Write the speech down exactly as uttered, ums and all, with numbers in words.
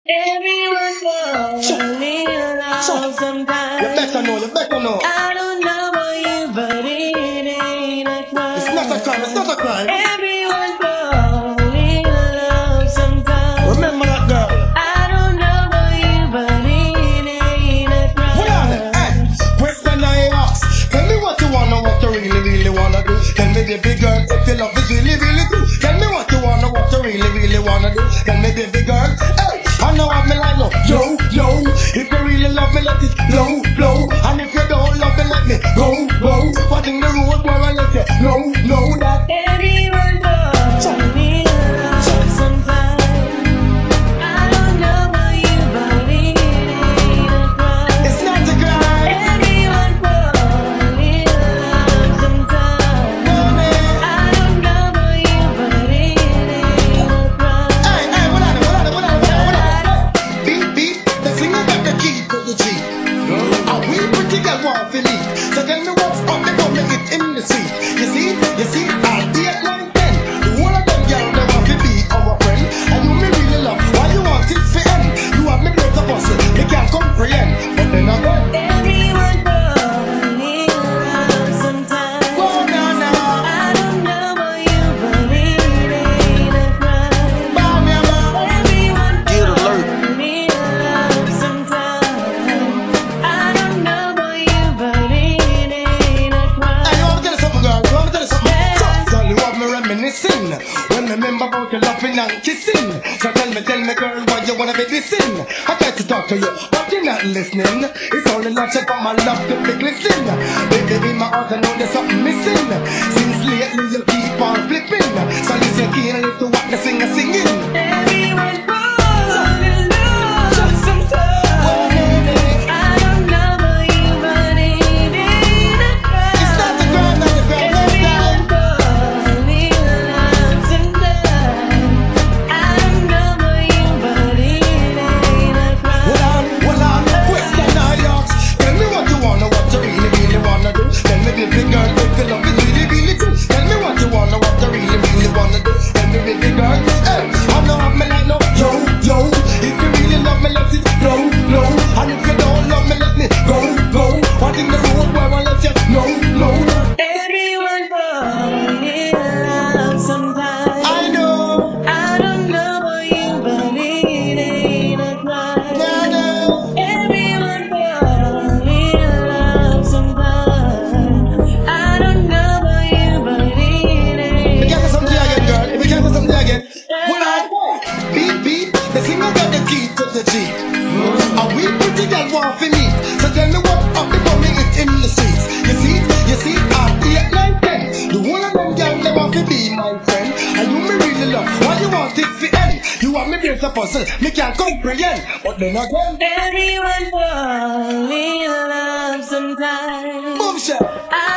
Everyone falls in love sometimes. You better know, you better know. I don't know about you, but it ain't a crime. It's not a crime, it's not a crime. Everyone falls in love sometimes. Remember that girl. I don't know about you, but it ain't a crime. Hold on, hey, question I ask. Tell me what you wanna, what you really, really wanna do. Tell me, baby girl, if your love is really, really true. Tell me what you wanna, what you really, really wanna do. Tell me, baby girl, hey, I know I'm like no, yo, yo. If you really love me, let it flow, flow. And if you don't love me, let me go, go. What in the road where I let you know, know that everyone falls in love sometimes. I don't know about you, but it ain't a crime. it's not a crime. Everyone falls in love sometimes. I don't know about you, but it ain't a crime. Hey, hey, what on it, what on it, what on it, what on it, what on it? Beat, beat, the singer got the key to the G. And we pretty girl want to leave. So tell me what's up before me get in the seat. You see, you see, I date nine ten. The one of them girl they want to be our friend. And you me really love, why you want it for end? You have me great to bustle, me can't comprehend. But then again, Everyone falls in love sometimes. oh no no, I don't know about you, but it ain't a crime. bam me bam. Everyone Get alert. falls in love sometimes. I don't know about you, but it ain't a crime. Hey, you want me to tell you something, girl? You want me to tell you something? So, girl, you have me reminiscing when me remember about your loving and kissing. So tell me, tell me, girl, why you wanna be dissing? I try to talk to you, but you're not listening. It's only love shit for my love to be glistening. Baby, in my heart, I know there's something missing. Since lately, you keep on flipping. So listen keenly to what the singer singing. Everyone falls in love sometimes. Oh, baby, I don't know about you, but it ain't a crime. it's not the crime, not the crime, not the Everyone crime. falls in love sometimes. I don't know about you, but it ain't a crime. Hold on, hold on, question I ask. Tell me what you wanna, what you really, really wanna do. Tell me, baby girl, if your love is really, really true. Tell me what you wanna, what you really, really wanna do. Tell me, baby girl, hey, I know I'm like no, yo, yo. If you really love me, let it flow, flow. And if you don't love me, let me go, go. What in the road where I let you know, know. Everyone falls in love sometimes. I know, I don't know about you, but it ain't a crime. I know. Everyone falls in love sometimes. I don't know about you, but it We ain't can't a do something again, girl. crime. We can't do something again. Hold on. Beat, beat. The singer got the key to the G. And we pretty girl want for me. So tell me what up before me get in the streets. You see, you see, I'm eight, nine, ten. The one of them girl they want to be my friend. And you me really love. Why you want it for end? You want me break the puzzle. Me can't comprehend. But then again, Everyone falls in love sometimes. boom shot. I